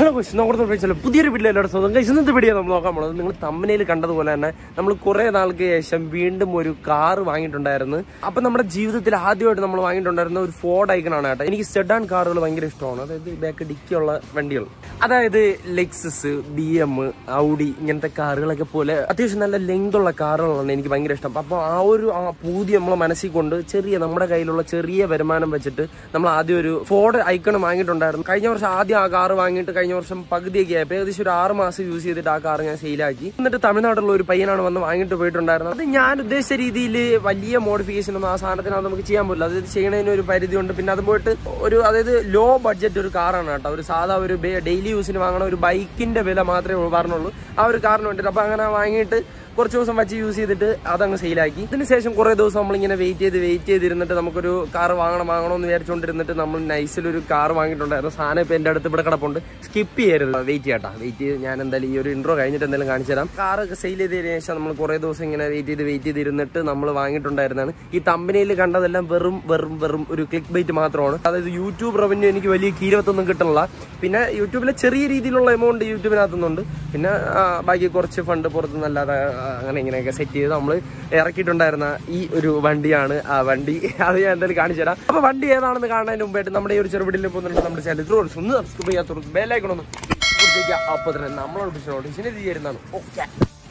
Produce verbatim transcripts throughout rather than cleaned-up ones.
Hello guys, നമ്മുടെ വിളിച്ചല്ലോ പുതിയൊരു video എല്ലാവരും സ്വന്തം ഗൈസ്. ഇന്നത്തെ വീഡിയോ നമ്മൾ നോക്കാൻ പോകുന്നത് നിങ്ങൾ തമ്പനയിൽ കണ്ടതുപോലെ തന്നെ നമ്മൾ കുറെ നാൾക്ക് ശേഷം വീണ്ടും ഒരു കാറ് വാങ്ങിയിട്ടുണ്ടായിരുന്നു. അപ്പൊ നമ്മുടെ ജീവിതത്തിൽ ആദ്യമായിട്ട് നമ്മൾ വാങ്ങിയിട്ടുണ്ടായിരുന്ന ഒരു ഫോർഡ് ഐക്കണാണ് കേട്ടോ. എനിക്ക് സെഡാൻ കാറുകൾ ഭയങ്കര ഇഷ്ടമാണ്. അതായത് ബാക്ക് ഡിക്കിയുള്ള വണ്ടികൾ, അതായത് ലെക്സസ്, ബി എം, ഔഡി ഇങ്ങനത്തെ കാറുകളൊക്കെ പോലെ അത്യാവശ്യം നല്ല ലെങ്ത് ഉള്ള കാറുകളാണ് എനിക്ക് ഭയങ്കര ഇഷ്ടം. അപ്പൊ ആ ഒരു ആ പൂതി നമ്മളെ മനസ്സിൽ കൊണ്ട് ചെറിയ നമ്മുടെ കയ്യിലുള്ള ചെറിയ വരുമാനം വെച്ചിട്ട് നമ്മൾ ആദ്യം ഒരു ഫോർഡ് ഐക്കൺ വാങ്ങിയിട്ടുണ്ടായിരുന്നു. കഴിഞ്ഞ വർഷം ആദ്യം ആ കാറ് വാങ്ങിയിട്ട് കഴിഞ്ഞ വർഷം പകുതിയൊക്കെ ആയപ്പോൾ ഏകദേശം ഒരു ആറ് മാസം യൂസ് ചെയ്തിട്ട് ആ കാർ ഞാൻ സെയിലാക്കി. എന്നിട്ട് തമിഴ്നാട്ടിലുള്ള ഒരു പയ്യനാണ് വന്ന് വാങ്ങിയിട്ട് പോയിട്ടുണ്ടായിരുന്നത്. അത് ഞാൻ ഉദ്ദേശിച്ച രീതിയിൽ വലിയ മോഡിഫിക്കേഷൻ ഒന്നും ആ സാധനത്തിനകത്ത് നമുക്ക് ചെയ്യാൻ പറ്റില്ല. അതായത് ചെയ്യുന്നതിന് ഒരു പരിധി ഉണ്ട്. പിന്നെ അത് പോയിട്ട് ഒരു അതായത് ലോ ബഡ്ജറ്റ് ഒരു കാറാണ് കേട്ടോ. ഒരു സാധാ ഒരു ഡെയിലി യൂസിന് വാങ്ങണ ഒരു ബൈക്കിന്റെ വില മാത്രമേ പറഞ്ഞുള്ളൂ ആ ഒരു കാറിന് വേണ്ടിയിട്ട്. അപ്പൊ അങ്ങനെ വാങ്ങിയിട്ട് കുറച്ച് ദിവസം വെച്ച് യൂസ് ചെയ്തിട്ട് അതങ്ങ് സെയിലാക്കി. ഇതിനുശേഷം കുറെ ദിവസം നമ്മളിങ്ങനെ വെയിറ്റ് ചെയ്ത് വെയിറ്റ് ചെയ്തിരുന്നിട്ട് നമുക്കൊരു കാർ വാങ്ങണം വാങ്ങണം എന്ന് വിചാരിച്ചുകൊണ്ടിരുന്നിട്ട് നമ്മൾ നൈസിലൊരു കാർ വാങ്ങിയിട്ടുണ്ടായിരുന്നു. സാധനം ഇപ്പൊ എന്റെ അടുത്ത് ഇവിടെ കിടപ്പുണ്ട്. സ്കിപ്പ് ചെയ്യരുത്, വെയിറ്റ് ചെയ്യട്ടാ. വെയിറ്റ് ചെയ്ത് ഞാൻ എന്തായാലും ഈ ഒരു ഇൻട്രോ കഴിഞ്ഞിട്ട് എന്തെങ്കിലും കാണിച്ചു തരാം. കാറൊക്കെ സെയിൽ ചെയ്തതിനു ശേഷം നമ്മൾ കുറെ ദിവസം ഇങ്ങനെ വെയിറ്റ് ചെയ്ത് വെയിറ്റ് ചെയ്തിരുന്നിട്ട് നമ്മൾ വാങ്ങിയിട്ടുണ്ടായിരുന്നതാണ്. ഈ തമ്പനിയിൽ കണ്ടതെല്ലാം വെറും വെറും വെറും ഒരു ക്ലിക്ക് ബൈറ്റ് മാത്രമാണ്. അതായത് യൂട്യൂബ് റവന്യൂ എനിക്ക് വലിയ കീരത്തൊന്നും കിട്ടണില്ല. പിന്നെ യൂട്യൂബിലെ ചെറിയ രീതിയിലുള്ള എമൗണ്ട് യൂട്യൂബിനകത്തുന്നുണ്ട്. പിന്നെ ബാക്കി കുറച്ച് ഫണ്ട് പുറത്തുനിന്നല്ലാതെ അങ്ങനെ ഇങ്ങനെയൊക്കെ സെറ്റ് ചെയ്ത് നമ്മൾ ഇറക്കിയിട്ടുണ്ടായിരുന്ന ഈ ഒരു വണ്ടിയാണ് ആ വണ്ടി. അത് ഞാൻ എന്തായാലും കാണിച്ചു തരാം. അപ്പൊ വണ്ടി ഏതാണെന്ന് കാണുന്നതിന് മുമ്പായിട്ട് നമ്മുടെ ഈ ഒരു ചെറുപടിയിൽ പോകുന്നുണ്ട്. നമ്മുടെ ചാനൽ ഒന്ന് സബ്സ്ക്രൈബ് ചെയ്യാത്ത ബെല്ലൈക്കണൊന്നും അപ്പൊ തന്നെ നമ്മളോട് ഓഡിഷൻ ഇത് ചെയ്യുന്നതാണ്. ഓക്കെ,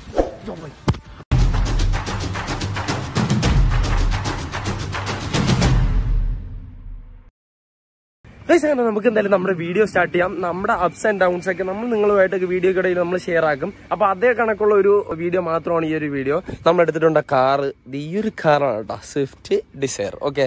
നമുക്ക് എന്തായാലും നമ്മുടെ വീഡിയോ സ്റ്റാർട്ട് ചെയ്യാം. നമ്മുടെ അപ്സ് ആൻഡ് ഡൗൺസ് ഒക്കെ നമ്മൾ നിങ്ങളുമായിട്ടൊക്കെ വീഡിയോ കിടയിൽ നമ്മൾ ഷെയർ ആക്കും. അപ്പൊ അതേ കണക്കുള്ള ഒരു വീഡിയോ മാത്രമാണ് ഈ ഒരു വീഡിയോ. നമ്മൾ എടുത്തിട്ടുണ്ട് കാറ്. ഈ ഒരു കാറാണ് കേട്ടോ, സ്വിഫ്റ്റ് ഡിസയർ. ഓക്കെ,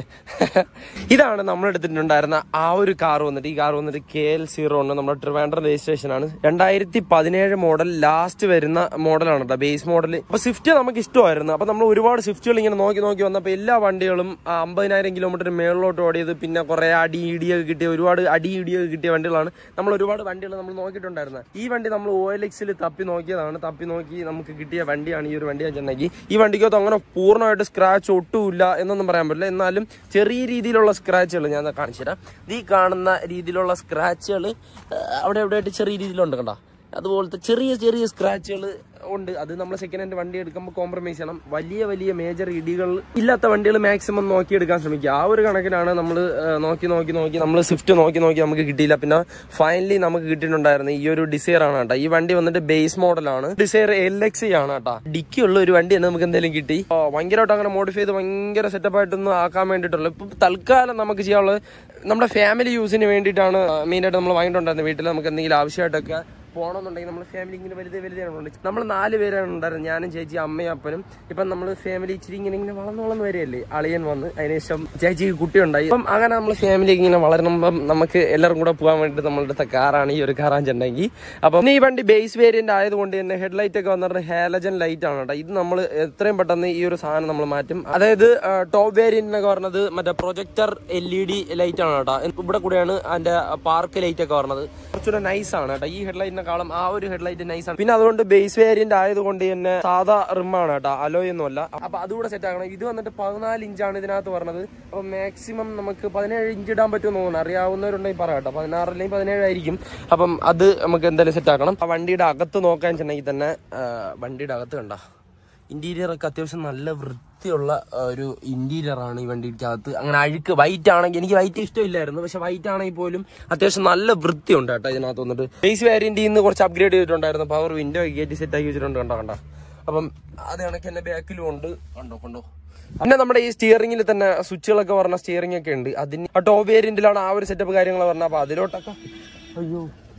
ഇതാണ് നമ്മൾ എടുത്തിട്ടുണ്ടായിരുന്ന ആ ഒരു കാർ വന്നിട്ട്. ഈ കാർ വന്നിട്ട് കെ എൽ സീറോ ആണ്. നമ്മുടെ ട്രിവാൻഡ്രം രജിസ്ട്രേഷൻ ആണ്. രണ്ടായിരത്തി പതിനേഴ് മോഡൽ ലാസ്റ്റ് വരുന്ന മോഡലാണ് കേട്ടോ, ബേസ് മോഡൽ. അപ്പൊ സ്വിഫ്റ്റ് നമുക്ക് ഇഷ്ടമായിരുന്നു. അപ്പൊ നമ്മൾ ഒരുപാട് സ്വിഫ്റ്റുകൾ ഇങ്ങനെ നോക്കി നോക്കി വന്നപ്പോൾ എല്ലാ വണ്ടികളും അമ്പതിനായിരം കിലോമീറ്റർ മേളിലോട്ട് ഓടിയത്, പിന്നെ കുറെ അടി ഇടിയൊക്കെ കിട്ടിയ ഒരുപാട് അടി ഇടിയൊക്കെ കിട്ടിയ വണ്ടികളാണ്. നമ്മൾ ഒരുപാട് വണ്ടികൾ നമ്മൾ നോക്കിയിട്ടുണ്ടായിരുന്നത്. ഈ വണ്ടി നമ്മൾ ഒ എൽ എക്സിൽ തപ്പി നോക്കിയതാണ്. തപ്പി നോക്കി നമുക്ക് കിട്ടിയ വണ്ടിയാണ് ഈ ഒരു വണ്ടി. വെച്ചിട്ടുണ്ടെങ്കിൽ ഈ വണ്ടിക്കകത്ത് അങ്ങനെ പൂർണ്ണമായിട്ട് സ്ക്രാച്ച് ഒട്ടുമില്ല എന്നൊന്നും പറയാൻ പറ്റില്ല. എന്നാലും ചെറിയ രീതിയിലുള്ള സ്ക്രാച്ചുകൾ ഞാൻ കാണിച്ചു തരാം. ഈ കാണുന്ന രീതിയിലുള്ള സ്ക്രാച്ചുകൾ അവിടെ എവിടെയായിട്ട് ചെറിയ രീതിയിലുണ്ട് കണ്ടോ. അതുപോലത്തെ ചെറിയ ചെറിയ സ്ക്രാച്ചുകൾ ഉണ്ട്. അത് നമ്മൾ സെക്കൻഡ് ഹാൻഡ് വണ്ടി എടുക്കുമ്പോൾ കോംപ്രമൈസ് ചെയ്യണം. വലിയ വലിയ മേജർ ഇടികൾ ഇല്ലാത്ത വണ്ടികൾ മാക്സിമം നോക്കി എടുക്കാൻ ശ്രമിക്കുക. ആ ഒരു കണക്കിനാണ് നമ്മൾ നോക്കി നോക്കി നോക്കി നമ്മൾ സ്വിഫ്റ്റ് നോക്കി നോക്കി നമുക്ക് കിട്ടിയില്ല. പിന്നെ ഫൈനലി നമുക്ക് കിട്ടിയിട്ടുണ്ടായിരുന്നു ഈ ഒരു ഡിസയർ ആണ് കേട്ടോ. ഈ വണ്ടി വന്നിട്ട് ബേസ് മോഡലാണ്. ഡിസയർ എൽ എക്സ് ആണ് കേട്ടോ. ഡിക്കി ഉള്ള ഒരു വണ്ടി തന്നെ നമുക്ക് എന്തെങ്കിലും കിട്ടി. ഭയങ്കരമായിട്ട് അങ്ങനെ മോഡിഫൈ ചെയ്ത് ഭയങ്കര സെറ്റപ്പ് ആയിട്ടൊന്നും ആക്കാൻ വേണ്ടിയിട്ടുള്ളൂ. ഇപ്പൊ തൽക്കാലം നമുക്ക് ചെയ്യാനുള്ളത് നമ്മുടെ ഫാമിലി യൂസിന് വേണ്ടിയിട്ടാണ് മെയിനായിട്ട് നമ്മൾ വാങ്ങിയിട്ടുണ്ടായിരുന്നത്. വീട്ടിൽ നമുക്ക് എന്തെങ്കിലും ആവശ്യമായിട്ടൊക്കെ പോകണമെന്നുണ്ടെങ്കിൽ നമ്മൾ ഫാമിലി ഇങ്ങനെ വലുത് വലുതാണ്. നമ്മൾ നാല് പേരാണ് ഉണ്ടായിരുന്നത്, ഞാനും ചേച്ചി അമ്മയും അപ്പനും. ഇപ്പം നമ്മൾ ഫാമിലി ഇച്ചിരി ഇങ്ങനെ ഇങ്ങനെ വളർന്ന് വളർന്ന് വരികയല്ലേ. അളിയൻ വന്ന് അതിനുശേഷം ചേച്ചിക്ക് കുട്ടിയുണ്ടായി. അപ്പം അങ്ങനെ നമ്മൾ ഫാമിലി ഇങ്ങനെ വളരുമ്പം നമുക്ക് എല്ലാവരും കൂടെ പോകാൻ വേണ്ടിയിട്ട് നമ്മളെടുത്ത കാറാണ് ഈ ഒരു കാറാഞ്ചുണ്ടെങ്കിൽ. അപ്പം ഈ വണ്ടി ബേസ് വേരിയന്റ് ആയതുകൊണ്ട് തന്നെ ഹെഡ്ലൈറ്റ് ഒക്കെ വന്നിട്ട് ഹാലജൻ ലൈറ്റ് ആണ് കേട്ടോ. ഇത് നമ്മൾ എത്രയും പെട്ടെന്ന് ഈ ഒരു സാധനം നമ്മൾ മാറ്റും. അതായത് ടോപ്പ് വേരിയന്റിനൊക്കെ പറഞ്ഞത് മറ്റേ projector L E D light ആണ് കേട്ടോ. ഇവിടെ കൂടെയാണ് അതിന്റെ പാർക്ക് ലൈറ്റ് ഒക്കെ പറഞ്ഞത്. കുറച്ചുകൂടെ നൈസ് ആണ് കേട്ടോ. ഈ ഹെഡ്ലൈറ്റിനെ കാളും ആ ഒരു ഹെഡ്ലൈറ്റ് നൈസ് ആണ്. പിന്നെ അതുകൊണ്ട് ബേസ് വേരിയന്റ് ആയതുകൊണ്ട് തന്നെ സാധാ റിമാണ് കേട്ടോ, അലോയ് ഒന്നും അല്ല. അപ്പൊ അതുകൂടെ സെറ്റ് ആക്കണം. ഇത് വന്നിട്ട് പതിനാല് ഇഞ്ചാണ് ഇതിനകത്ത് പറഞ്ഞത്. അപ്പൊ മാക്സിമം നമുക്ക് പതിനേഴ് ഇഞ്ച് ഇടാൻ പറ്റുമെന്ന് തോന്നുന്നു. അറിയാവുന്നവരുണ്ടെങ്കിൽ പറയാം കേട്ടോ. പതിനാറ് അല്ലെങ്കിൽ പതിനേഴ് ആയിരിക്കും. അപ്പം അത് നമുക്ക് എന്തായാലും സെറ്റ് ആക്കണം. ആ വണ്ടിയുടെ അകത്ത് നോക്കാൻ വെച്ചിട്ടുണ്ടെങ്കിൽ തന്നെ വണ്ടിയുടെ അകത്ത് കണ്ട ഇന്റീരിയർ ഒക്കെ അത്യാവശ്യം നല്ല വൃത്തിയുള്ള ഒരു ഇന്റീരിയർ ആണ് ഈ വണ്ടിക്കകത്ത്. അങ്ങനെ അഴുക്ക് വൈറ്റ് ആണെങ്കിൽ എനിക്ക് വൈറ്റ് ഇഷ്ടമില്ലായിരുന്നു, പക്ഷെ വൈറ്റ് ആണെങ്കിൽ പോലും അത്യാവശ്യം നല്ല വൃത്തിയുണ്ട് കേട്ടോ ഇതിനകത്ത് വന്നിട്ട്. ബേസ് വേരിയന്റിൽ നിന്ന് കുറച്ച് അപ്ഗ്രേഡ് ചെയ്തിട്ടുണ്ടായിരുന്നു. പവർ വിൻഡോ കയറ്റി സെറ്റ് ആക്കി വെച്ചിട്ടുണ്ട് കണ്ടോ കണ്ട. അപ്പം അത് കണക്ക് എന്നെ ബാക്കിലും ഉണ്ട് കണ്ടോ കണ്ടോ. പിന്നെ നമ്മുടെ ഈ സ്റ്റിയറിംഗിൽ തന്നെ സ്വിച്ചുകളൊക്കെ പറഞ്ഞ സ്റ്റിയറിംഗ് ഒക്കെ ഉണ്ട്. അതിന് ടോപ്പ് വേരിയന്റിലാണ് ആ ഒരു സെറ്റപ്പ് കാര്യങ്ങൾ പറഞ്ഞത്. അപ്പൊ അതിലോട്ടൊക്കെ അയ്യോ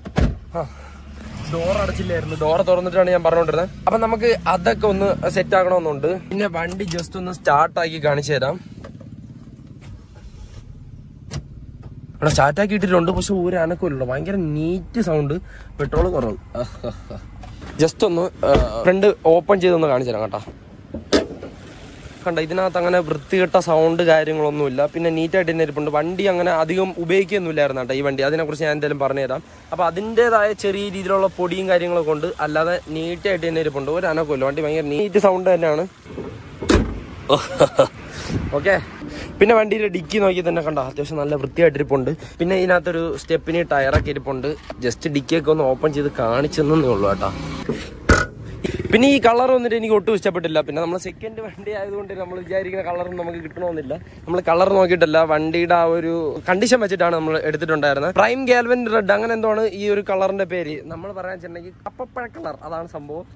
ആ ഡോർ അടച്ചില്ലായിരുന്നു. ഡോർ തുറന്നിട്ടാണ് ഞാൻ പറഞ്ഞുകൊണ്ടിരുന്നത്. അപ്പൊ നമുക്ക് അതൊക്കെ ഒന്ന് സെറ്റ് ആക്കണമെന്നുണ്ട്. പിന്നെ വണ്ടി ജസ്റ്റ് ഒന്ന് സ്റ്റാർട്ട് ആക്കി കാണിച്ചു തരാം. ഇവിടെ സ്റ്റാർട്ട് ആക്കി ഇട്ടിട്ടുണ്ട്, പക്ഷെ ഒരു അനക്കമില്ല. ഭയങ്കര നീറ്റ് സൗണ്ട്, പെട്രോൾ കുറവ്. ജസ്റ്റ് ഒന്ന് ഫ്രണ്ട് ഓപ്പൺ ചെയ്തൊന്ന് കാണിച്ചു തരാം കേട്ടോ. കണ്ട ഇതിനകത്ത് അങ്ങനെ വൃത്തികെട്ട സൗണ്ട് കാര്യങ്ങളൊന്നുമില്ല. പിന്നെ നീറ്റായിട്ട് തന്നെ ഇരിപ്പുണ്ട്. വണ്ടി അങ്ങനെ അധികം ഉപയോഗിക്കൊന്നുമില്ലായിരുന്നു കേട്ടോ ഈ വണ്ടി. അതിനെക്കുറിച്ച് ഞാൻ എന്തായാലും പറഞ്ഞുതരാം. അപ്പോൾ അതിൻ്റെതായ ചെറിയ രീതിയിലുള്ള പൊടിയും കാര്യങ്ങളൊക്കെ ഉണ്ട്. അല്ലാതെ നീറ്റായിട്ട് തന്നെ ഇരിപ്പുണ്ട്. ഒരു അനക്കമില്ല. വണ്ടി ഭയങ്കര നീറ്റ് സൗണ്ട് തന്നെയാണ്. ഓക്കെ, പിന്നെ വണ്ടിയുടെ ഡിക്കി നോക്കി തന്നെ കണ്ടോ, അത്യാവശ്യം നല്ല വൃത്തിയായിട്ടിരിപ്പുണ്ട്. പിന്നെ ഇതിനകത്തൊരു സ്റ്റെപ്പിന് ടയറൊക്കെ ഇരിപ്പുണ്ട്. ജസ്റ്റ് ഡിക്കിയൊക്കെ ഒന്ന് ഓപ്പൺ ചെയ്ത് കാണിച്ചെന്നേ ഉള്ളൂ കേട്ടോ. പിന്നെ ഈ കളർ വന്നിട്ട് എനിക്ക് ഒട്ടും ഇഷ്ടപ്പെട്ടില്ല. പിന്നെ നമ്മൾ സെക്കൻഡ് വണ്ടി ആയതുകൊണ്ട് നമ്മൾ വിചാരിക്കുന്ന കളറൊന്നും നമുക്ക് കിട്ടണമെന്നില്ല. നമ്മൾ കളർ നോക്കിയിട്ടല്ല, വണ്ടിയുടെ ആ ഒരു കണ്ടീഷൻ വെച്ചിട്ടാണ് നമ്മൾ എടുത്തിട്ടുണ്ടായിരുന്നത്. പ്രൈം ഗാൽവൻ റെഡ് അങ്ങനെ എന്താണ് ഈ ഒരു കളറിന്റെ പേര്. നമ്മൾ പറയാൻ വെച്ചിട്ടുണ്ടെങ്കിൽ കപ്പപ്പഴ കളർ, അതാണ് സംഭവം.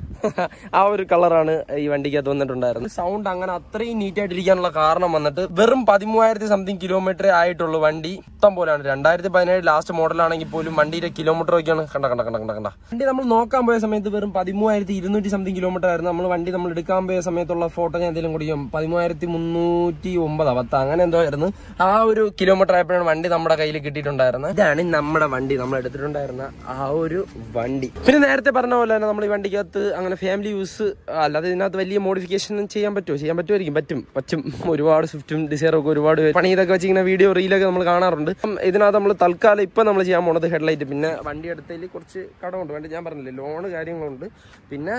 ആ ഒരു കളറാണ് ഈ വണ്ടിക്കകത്ത് വന്നിട്ടുണ്ടായിരുന്നത്. സൗണ്ട് അങ്ങനെ അത്രയും നീറ്റ് ആയിട്ടിരിക്കാനുള്ള കാരണം വന്നിട്ട് വെറും പതിമൂവായിരത്തി സംതിങ് കിലോമീറ്റർ ആയിട്ടുള്ളൂ വണ്ടി. ഇഷ്ടം പോലെയാണ്. രണ്ടായിരത്തി പതിനേഴ് ലാസ്റ്റ് മോഡലാണെങ്കിൽ പോലും വണ്ടിയുടെ കിലോമീറ്റർ ഒക്കെയാണ് കണ്ട കണ്ട കണ്ട കണ്ട കണ്ട വണ്ടി നമ്മൾ നോക്കാൻ പോയ സമയത്ത് വെറും പതിമൂവായിരത്തി ഇരുന്നൂറ്റി സംതിങ് കിലോമീറ്റർ ആയിരുന്നു. നമ്മൾ വണ്ടി നമ്മൾ എടുക്കാൻ പോയ സമയത്തുള്ള ഫോട്ടോ ഞാൻ എന്തെങ്കിലും കൂടി പതിമൂവായിരത്തി മുന്നൂറ്റി ഒമ്പതാ പത്ത് അങ്ങനെ എന്തോ ആയിരുന്നു. ആ ഒരു കിലോമീറ്റർ ആയപ്പോഴാണ് വണ്ടി നമ്മുടെ കയ്യിൽ കിട്ടിയിട്ടുണ്ടായിരുന്നത്. ഇതാണ് നമ്മുടെ വണ്ടി, നമ്മൾ എടുത്തിട്ടുണ്ടായിരുന്ന ആ ഒരു വണ്ടി. പിന്നെ നേരത്തെ പറഞ്ഞ പോലെ തന്നെ നമ്മൾ ഈ വണ്ടിക്കകത്ത് അങ്ങനെ ഫാമിലി യൂസ് അല്ലാതെ ഇതിനകത്ത് വലിയ മോഡിഫിക്കേഷൻ ചെയ്യാൻ പറ്റുമോ? ചെയ്യാൻ പറ്റുമായിരിക്കും, പറ്റും പറ്റും ഒരുപാട് സ്വിഫ്റ്റും ഡിസയറും ഒക്കെ ഒരുപാട് പണി ഇതൊക്കെ വെച്ച് ഇങ്ങനെ വീഡിയോ റീലൊക്കെ നമ്മൾ കാണാറുണ്ട്. ഇതിനകത്ത് നമ്മൾ തൽക്കാലം ഇപ്പം നമ്മൾ ചെയ്യാൻ പോണത് ഹെഡ്ലൈറ്റ്. പിന്നെ വണ്ടി എടുത്തതിൽ കുറച്ച് കടമുണ്ട്, വണ്ടി ഞാൻ പറഞ്ഞില്ലേ ലോണ് കാര്യങ്ങളുണ്ട്. പിന്നെ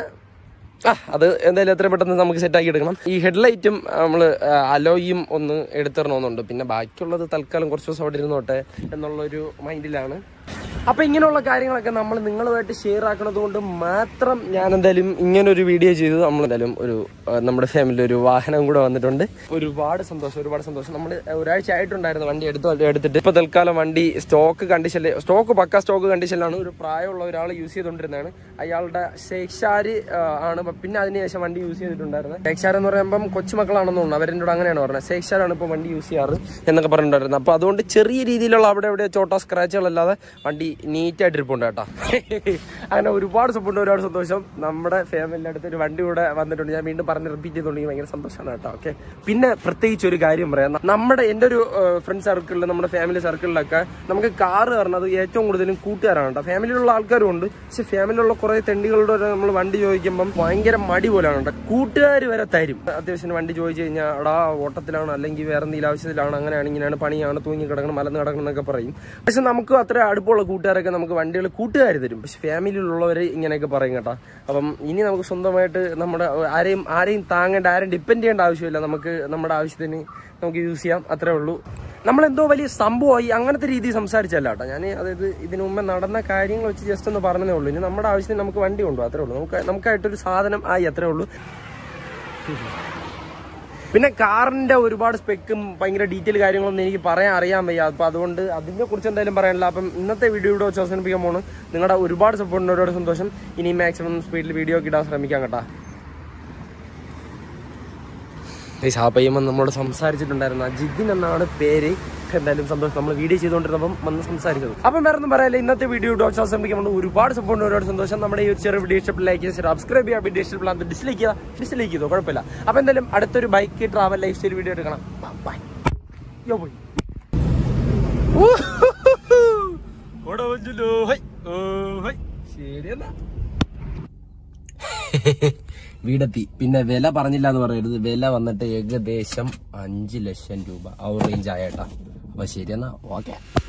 ആ അത് എന്തായാലും എത്ര പെട്ടെന്ന് നമുക്ക് സെറ്റാക്കി എടുക്കണം. ഈ ഹെഡ്ലൈറ്റും നമ്മൾ അലോയും ഒന്ന് എടുത്തിടണമെന്നുണ്ട്. പിന്നെ ബാക്കിയുള്ളത് തൽക്കാലം കുറച്ച് ദിവസം അവിടെ ഇരുന്നോട്ടെ എന്നുള്ളൊരു മൈൻഡിലാണ്. അപ്പൊ ഇങ്ങനെയുള്ള കാര്യങ്ങളൊക്കെ നമ്മൾ നിങ്ങളുമായിട്ട് ഷെയർ ആക്കുന്നത് കൊണ്ട് മാത്രം ഞാൻ എന്തായാലും ഇങ്ങനെ ഒരു വീഡിയോ ചെയ്തു. നമ്മൾ എന്തായാലും ഒരു നമ്മുടെ ഫാമിലി ഒരു വാഹനം കൂടെ വന്നിട്ടുണ്ട്. ഒരുപാട് സന്തോഷം, ഒരുപാട് സന്തോഷം. നമ്മൾ ഒരാഴ്ച ആയിട്ടുണ്ടായിരുന്നു വണ്ടി എടുത്ത് എടുത്തിട്ട്. ഇപ്പൊ തൽക്കാലം വണ്ടി സ്റ്റോക്ക് കണ്ടീഷനിൽ, സ്റ്റോക്ക് പക്ക സ്റ്റോക്ക് കണ്ടീഷനിലാണ്. ഒരു പ്രായമുള്ള ഒരാൾ യൂസ് ചെയ്തുകൊണ്ടിരുന്നതാണ്. അയാളുടെ ഷേക്ഷാര് ആണ്. പിന്നെ അതിനുശേഷം വണ്ടി യൂസ് ചെയ്തിട്ടുണ്ടായിരുന്നത്. ഷേക്ഷാർ എന്ന് പറയുമ്പം കൊച്ചുമക്കളാണെന്ന് തോന്നുന്നു, അവരുടെ കൂടെ അങ്ങനെയാണ് പറഞ്ഞത്. ഷേക്ഷാരാണ് ഇപ്പോൾ വണ്ടി യൂസ് ചെയ്യാറ് എന്നൊക്കെ പറഞ്ഞിട്ടുണ്ടായിരുന്നത്. അപ്പൊ അതുകൊണ്ട് ചെറിയ രീതിയിലുള്ള അവിടെ എവിടെ ചോട്ടാ സ്ക്രാച്ചുകളല്ലാതെ വണ്ടി നീറ്റായിട്ട് ഇരിപ്പുണ്ട് കേട്ടോ. അങ്ങനെ ഒരുപാട് സപ്പോർട്ട്, ഒരുപാട് സന്തോഷം. നമ്മുടെ ഫാമിലിയുടെ അടുത്ത് ഒരു വണ്ടി കൂടെ വന്നിട്ടുണ്ട്. ഞാൻ വീണ്ടും പറഞ്ഞ് റിപ്പീറ്റ് ചെയ്തുകൊണ്ടെങ്കിൽ ഭയങ്കര സന്തോഷമാണ് കേട്ടോ. ഓക്കെ, പിന്നെ പ്രത്യേകിച്ച് ഒരു കാര്യം പറയാം. നമ്മുടെ എൻ്റെ ഒരു ഫ്രണ്ട് സർക്കിളിൽ, നമ്മുടെ ഫാമിലി സർക്കിളിലൊക്കെ നമുക്ക് കാറ് പറഞ്ഞത് ഏറ്റവും കൂടുതലും കൂട്ടുകാരാണ് കേട്ടോ. ഫാമിലിയിലുള്ള ആൾക്കാരും ഉണ്ട്, പക്ഷെ ഫാമിലിയിലുള്ള കുറെ തെണ്ടികളുടെ നമ്മൾ വണ്ടി ചോദിക്കുമ്പം ഭയങ്കര മടി പോലെയാണ് കേട്ടോ. കൂട്ടുകാർ വരെ തരും. അത്യാവശ്യം വണ്ടി ചോദിച്ചു കഴിഞ്ഞാൽ അവിടെ ഓട്ടത്തിലാണ് അല്ലെങ്കിൽ വേറെ എന്തെങ്കിലും ആവശ്യത്തിലാണ്, അങ്ങനെയാണ് ഇങ്ങനെയാണ്, പണിയാണ്, തൂങ്ങി കിടക്കണം, മലന്ന് കിടക്കണം എന്നൊക്കെ പറയും. പക്ഷെ നമുക്ക് അത്ര അടുപ്പമുള്ള കൂട്ടുകാരൊക്കെ നമുക്ക് വണ്ടികൾ കൂട്ടുകാർ തരും. പക്ഷെ ഫാമിലിയിലുള്ളവർ ഇങ്ങനെയൊക്കെ പറയും കേട്ടോ. അപ്പം ഇനി നമുക്ക് സ്വന്തമായിട്ട് നമ്മുടെ ആരെയും ആരെയും താങ്ങേണ്ട, ആരെയും ഡിപ്പെൻഡ് ചെയ്യേണ്ട ആവശ്യമില്ല. നമുക്ക് നമ്മുടെ ആവശ്യത്തിന് നമുക്ക് യൂസ് ചെയ്യാം, അത്രേ ഉള്ളൂ. നമ്മളെന്തോ വലിയ സംഭവമായി അങ്ങനത്തെ രീതിയിൽ സംസാരിച്ചല്ല കേട്ടോ ഞാൻ. അതായത് ഇതിനു മുമ്പ് നടന്ന കാര്യങ്ങൾ വെച്ച് ജസ്റ്റ് ഒന്ന് പറഞ്ഞതേ ഉള്ളൂ. ഇനി നമ്മുടെ ആവശ്യത്തിന് നമുക്ക് വണ്ടി കൊണ്ടു, അത്രേ ഉള്ളൂ. നമുക്ക് നമുക്കായിട്ടൊരു സാധനം ആയി, അത്രേ ഉള്ളൂ. പിന്നെ കാറിന്റെ ഒരുപാട് സ്പെക്കും ഭയങ്കര ഡീറ്റെയിൽ കാര്യങ്ങളൊന്നും എനിക്ക് പറയാൻ അറിയാൻ വയ്യ. അപ്പൊ അതുകൊണ്ട് അതിനെ കുറിച്ച് എന്തായാലും പറയാനില്ല. അപ്പം ഇന്നത്തെ വീഡിയോ ഇവിടെ വെച്ച് അവസാനിപ്പിക്കാൻ പോണ്. നിങ്ങളുടെ ഒരുപാട് സപ്പോർട്ടിന് ഒരുപാട് സന്തോഷം. ഇനി മാക്സിമം സ്പീഡിൽ വീഡിയോ ഒക്കെ ഇടാൻ ശ്രമിക്കാം കേട്ടോ. ആ പയ്യമ്മ നമ്മളോട് സംസാരിച്ചിട്ടുണ്ടായിരുന്നു, അജിദിൻ എന്നാണ് പേര്. എന്തായാലും സന്തോഷം, നമ്മൾ വീഡിയോ ചെയ്തുകൊണ്ടിരുന്നപ്പം വന്ന് സംസാരിച്ചത്. അപ്പം വേറെ ഒന്നും പറയാനില്ല. ഇന്നത്തെ വീഡിയോ ഡോക്ടർ അവസാനിപ്പിക്കാൻ ഒരുപാട് സപ്പോർട്ട്, ഒരുപാട് സന്തോഷം. നമ്മുടെ ഈ ഒരു ചെറിയ വീഡിയോ ഇഷ്ടപ്പെട്ട ലൈക്ക് ചെയ്ത് സബ്സ്ക്രൈബ് ചെയ്യുക. വീഡിയോ ഇഷ്ടപ്പെടാൻ ഡിസ്ലൈക്ക് ചെയ്യുക, ഡിസ്ലൈക്ക് ചെയ്തോ, കുഴപ്പമില്ല. അപ്പം എന്തായാലും അടുത്തൊരു bike travel lifestyle video എടുക്കണം. ബൈ. യോ പോയി ശരി എന്നാ. വീടെത്തി. പിന്നെ വില പറഞ്ഞില്ല എന്ന് പറയരുത്. വില വന്നിട്ട് ഏകദേശം അഞ്ചു ലക്ഷം രൂപ ആ ഒരു റേഞ്ച് ആയേട്ടാ. അപ്പൊ ശരി എന്നാ, ഓക്കെ.